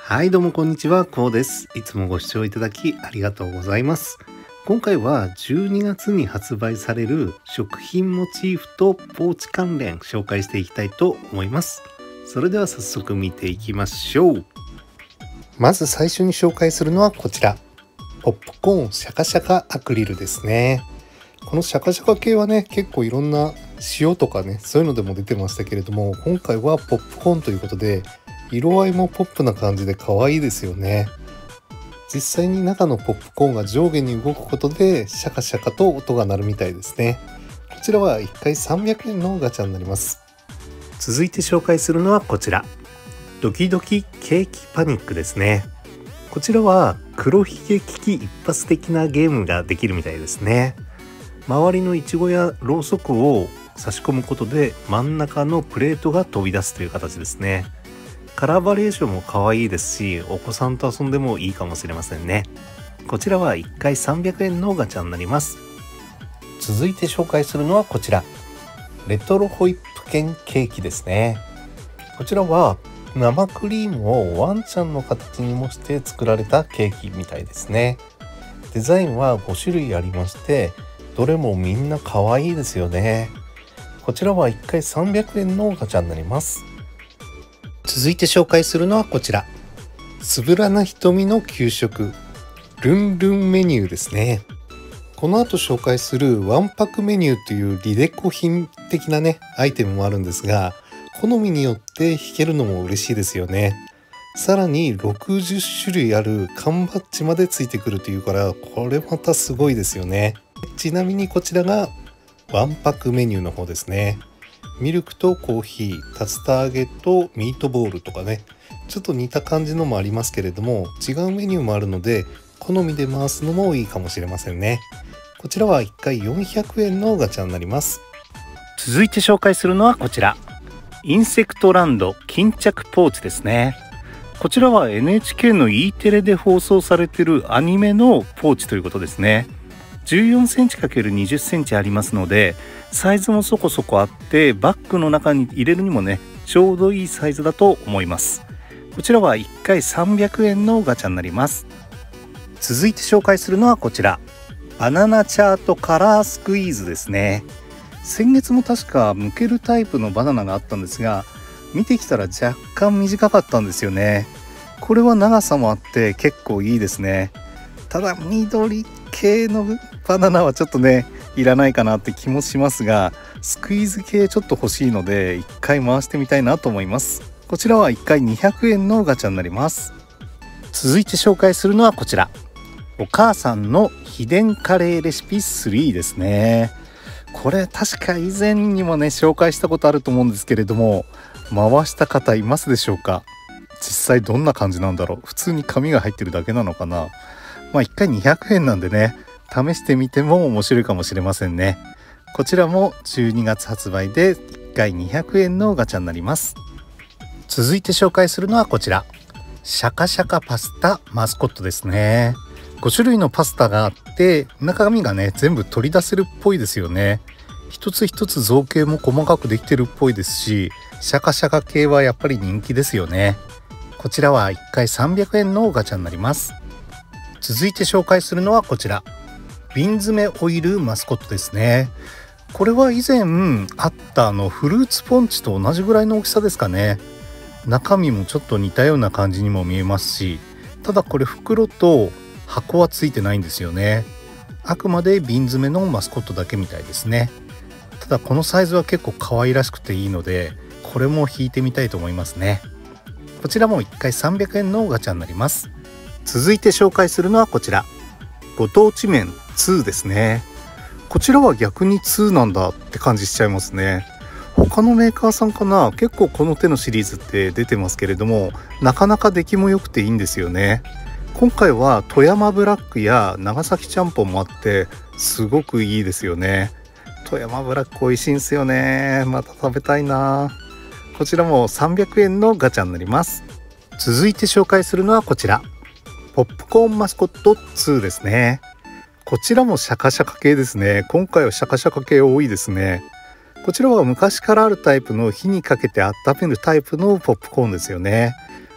はい、どうもこんにちは、こうです。いつもご視聴いただきありがとうございます。今回は12月に発売される食品モチーフとポーチ関連紹介していきたいと思います。それでは早速見ていきましょう。まず最初に紹介するのはこちら。ポップコーンシャカシャカアクリルですね。このシャカシャカ系はね、結構いろんな塩とかね、そういうのでも出てましたけれども、今回はポップコーンということで、色合いもポップな感じで可愛いですよね。実際に中のポップコーンが上下に動くことでシャカシャカと音が鳴るみたいですね。こちらは1回300円のガチャになります。続いて紹介するのはこちら。ドキドキケーキパニックですね。こちらは黒ひげ危機一発的なゲームができるみたいですね。周りのイチゴやろうそくを差し込むことで真ん中のプレートが飛び出すという形ですね。カラーバリエーションも可愛いですし、お子さんと遊んでもいいかもしれませんね。こちらは1回300円のガチャになります。続いて紹介するのはこちら。レトロホイップ犬ケーキですね。こちらは生クリームをワンちゃんの形に模して作られたケーキみたいですね。デザインは5種類ありまして、どれもみんな可愛いですよね。こちらは1回300円のガチャになります。続いて紹介するのはこちら。つぶらな瞳の給食ルンルンメニューですね。この後紹介するワンパクメニューというリデコ品的なねアイテムもあるんですが、好みによって引けるのも嬉しいですよね。さらに60種類ある缶バッジまでついてくるというから、これまたすごいですよね。ちなみにこちらがワンパクメニューの方ですね。ミルクとコーヒー、竜田揚げとミートボールとかね、ちょっと似た感じのもありますけれども、違うメニューもあるので好みで回すのもいいかもしれませんね。こちらは1回400円のガチャになります。続いて紹介するのはこちら。インセクトランド巾着ポーチですね。こちらは NHK の E テレで放送されているアニメのポーチということですね。14センチ ×20 センチありますので、サイズもそこそこあって、バッグの中に入れるにもねちょうどいいサイズだと思います。こちらは1回300円のガチャになります。続いて紹介するのはこちら。バナナチャートカラースクイーズですね。先月も確か剥けるタイプのバナナがあったんですが、見てきたら若干短かったんですよね。これは長さもあって結構いいですね。ただ緑系のバナナはちょっとねいらないかなって気もしますが、スクイーズ系ちょっと欲しいので1回回してみたいなと思います。こちらは1回200円のガチャになります。続いて紹介するのはこちら。お母さんの秘伝カレーレシピ3ですね。これ確か以前にもね紹介したことあると思うんですけれども、回した方いますでしょうか。実際どんな感じなんだろう。普通に紙が入ってるだけなのかな。1回200円なんでね、試してみても面白いかもしれませんね。こちらも12月発売で1回200円のガチャになります。続いて紹介するのはこちら。シャカシャカパスタマスコットですね。5種類のパスタがあって、中身がね全部取り出せるっぽいですよね。一つ一つ造形も細かくできてるっぽいですし、シャカシャカ系はやっぱり人気ですよね。こちらは1回300円のガチャになります。続いて紹介するのはこちら。瓶詰めオイルマスコットですね。これは以前あったフルーツポンチと同じぐらいの大きさですかね。中身もちょっと似たような感じにも見えますし、ただこれ袋と箱はついてないんですよね。あくまで瓶詰めのマスコットだけみたいですね。ただこのサイズは結構可愛らしくていいので、これも引いてみたいと思いますね。こちらも1回300円のガチャになります。続いて紹介するのはこちら。ご当地麺2ですね。こちらは逆に2なんだって感じしちゃいますね。他のメーカーさんかな、結構この手のシリーズって出てますけれども、なかなか出来も良くていいんですよね。今回は富山ブラックや長崎ちゃんぽんもあってすごくいいですよね。富山ブラック美味しいんですよね。また食べたいな。こちらも300円のガチャになります。続いて紹介するのはこちら。ポップコーンマスコット2ですね。こちらもシャカシャカ系ですね。今回はシャカシャカ系多いですね。こちらは昔からあるタイプの火にかけて温めるタイプのポップコーンですよね。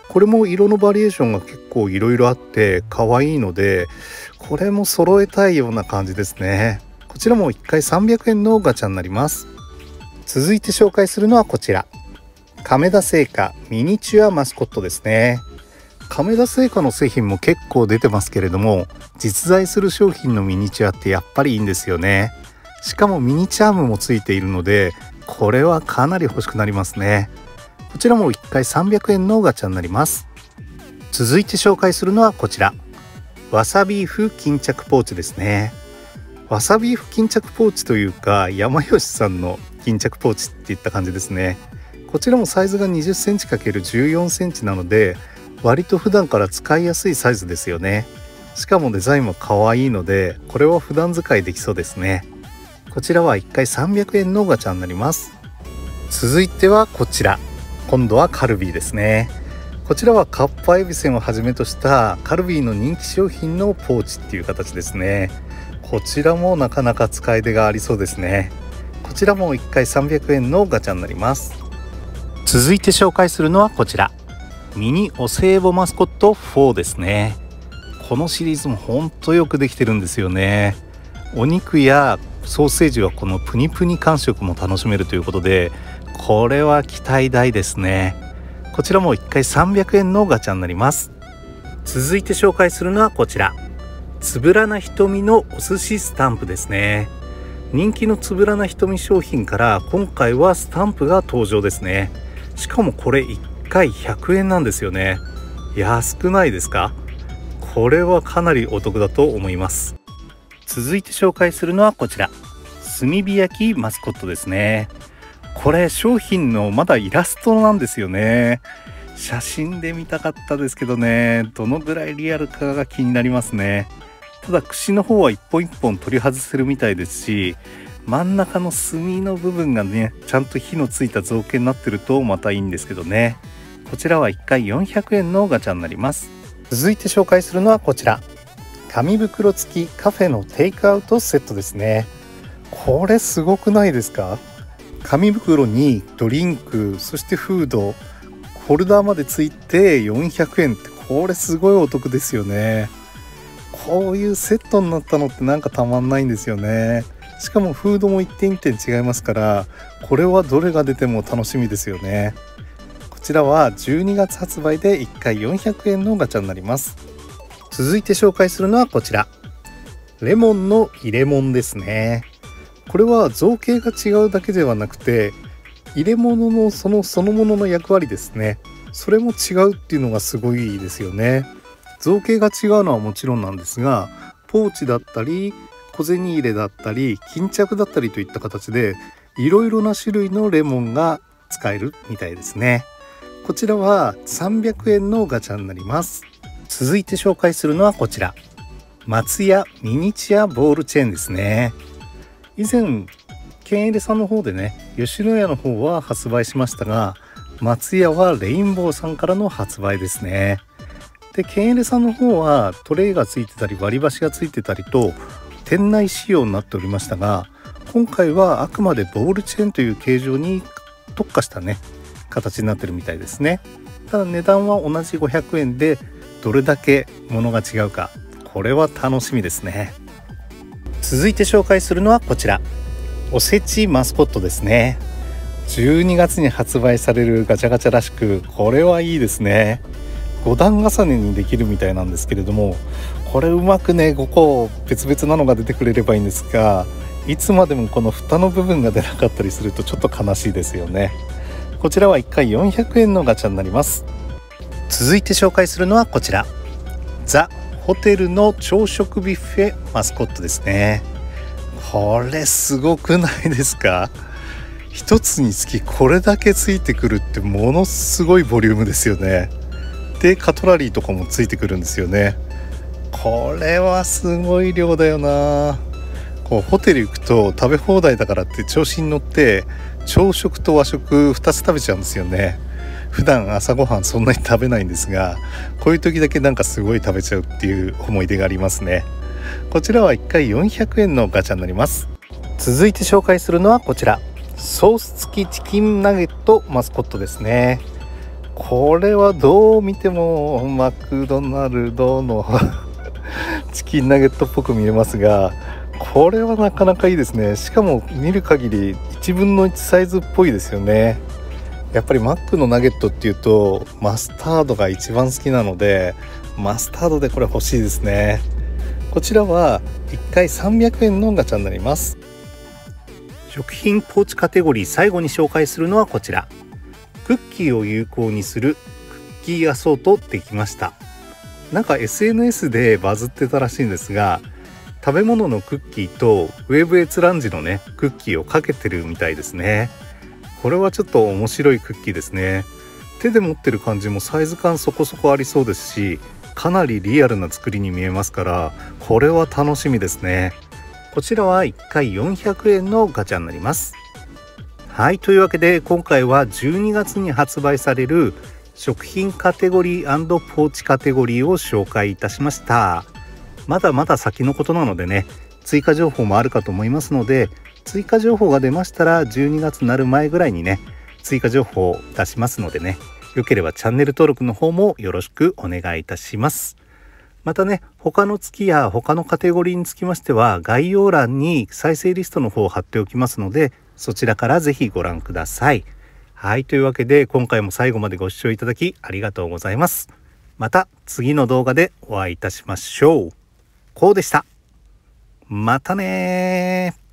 これも色のバリエーションが結構いろいろあって可愛いので、これも揃えたいような感じですね。こちらも1回300円のガチャになります。続いて紹介するのはこちら、亀田製菓ミニチュアマスコットですね。亀田製菓の製品も結構出てますけれども、実在する商品のミニチュアってやっぱりいいんですよね。しかもミニチャームもついているので、これはかなり欲しくなりますね。こちらも1回300円のガチャになります。続いて紹介するのはこちら、わさビーフ巾着ポーチですね。わさビーフ巾着ポーチというか、山吉さんの巾着ポーチっていった感じですね。こちらもサイズが 20cm×14cm なので、割と普段から使いやすいサイズですよね。しかもデザインも可愛いので、これは普段使いできそうですね。こちらは1回300円のガチャになります。続いてはこちら、今度はカルビーですね。こちらはカッパエビせんをはじめとしたカルビーの人気商品のポーチっていう形ですね。こちらもなかなか使い手がありそうですね。こちらも1回300円のガチャになります。続いて紹介するのはこちら、ミニお歳暮マスコット4ですね。このシリーズも本当よくできてるんですよね。お肉やソーセージはこのプニプニ感触も楽しめるということで、これは期待大ですね。こちらも1回300円のガチャになります。続いて紹介するのはこちら、つぶらな瞳のお寿司スタンプですね。人気のつぶらな瞳商品から今回はスタンプが登場ですね。しかもこれ1回100円なんですよね。安くないですか？これはかなりお得だと思います。続いて紹介するのはこちら、炭火焼きマスコットですね。これ商品のまだイラストなんですよね。写真で見たかったですけどね、どのぐらいリアルかが気になりますね。ただ串の方は一本一本取り外せるみたいですし、真ん中の炭の部分がね、ちゃんと火のついた造形になってるとまたいいんですけどね。こちらは1回400円のガチャになります。続いて紹介するのはこちら、紙袋付きカフェのテイクアウトセットですね。これすごくないですか？紙袋にドリンク、そしてフード、ホルダーまでついて400円って、これすごいお得ですよね。こういうセットになったのってなんかたまんないんですよね。しかもフードも1点1点違いますから、これはどれが出ても楽しみですよね。こちらは12月発売で1回400円のガチャになります。続いて紹介するのはこちら、レモンの入れ物ですね。これは造形が違うだけではなくて、入れ物のそのものの役割ですね、それも違うっていうのがすごいですよね。造形が違うのはもちろんなんですが、ポーチだったり小銭入れだったり巾着だったりといった形で、いろいろな種類のレモンが使えるみたいですね。こちらは300円のガチャになります。続いて紹介するのはこちら、松屋ミニチュアボールチェーンですね。以前ケンエレさんの方でね、吉野家の方は発売しましたが、松屋はレインボーさんからの発売ですね。で、ケンエレさんの方はトレイがついてたり割り箸がついてたりと店内仕様になっておりましたが、今回はあくまでボールチェーンという形状に特化したね形になってるみたいですね。ただ値段は同じ500円で、どれだけ物が違うか、これは楽しみですね。続いて紹介するのはこちら、おせちマスコットですね。12月に発売されるガチャガチャらしく、これはいいですね。5段重ねにできるみたいなんですけれども、これうまくね5個別々なのが出てくれればいいんですが、いつまでもこの蓋の部分が出なかったりするとちょっと悲しいですよね。こちらは1回400円のガチャになります。続いて紹介するのはこちら、ザ・ホテルの朝食ビュッフェマスコットですね。これすごくないですか？一つにつきこれだけついてくるってものすごいボリュームですよね。で、カトラリーとかもついてくるんですよね。これはすごい量だよな。こうホテル行くと食べ放題だからって調子に乗って朝食と和食2つ食べちゃうんですよね。普段朝ごはんそんなに食べないんですが、こういう時だけなんかすごい食べちゃうっていう思い出がありますね。こちらは1回400円のガチャになります。続いて紹介するのはこちら、ソース付きチキンナゲットマスコットですね。 これはどう見てもマクドナルドのチキンナゲットっぽく見えますが、これはなかなかいいですね。しかも見る限り1分の1サイズっぽいですよね。やっぱりマックのナゲットっていうとマスタードが一番好きなので、マスタードでこれ欲しいですね。こちらは1回300円のガチャになります。 食品ポーチカテゴリー、最後に紹介するのはこちら、クッキーを有効にするクッキーアソートできました。なんか SNS でバズってたらしいんですが、食べ物のクッキーとウェブ閲覧時のねクッキーをかけてるみたいですね。これはちょっと面白いクッキーですね。手で持ってる感じもサイズ感そこそこありそうですし、かなりリアルな作りに見えますから、これは楽しみですね。こちらは1回400円のガチャになります。はい、というわけで今回は12月に発売される食品カテゴリー&ポーチカテゴリーを紹介いたしました。まだまだ先のことなのでね、追加情報もあるかと思いますので、追加情報が出ましたら12月になる前ぐらいにね追加情報を出しますのでね、よければチャンネル登録の方もよろしくお願いいたします。またね、他の月や他のカテゴリーにつきましては概要欄に再生リストの方を貼っておきますので、そちらからぜひご覧ください。はい、というわけで今回も最後までご視聴いただきありがとうございます。また次の動画でお会いいたしましょう。こうでした。またね。